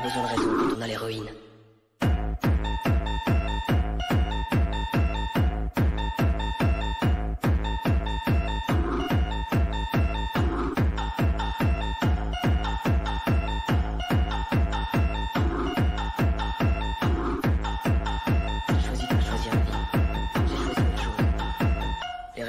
besoin de raison quand on a l'héroïne. J'ai choisi de choisir la vie. J'ai choisi autre chose. Les raisons ?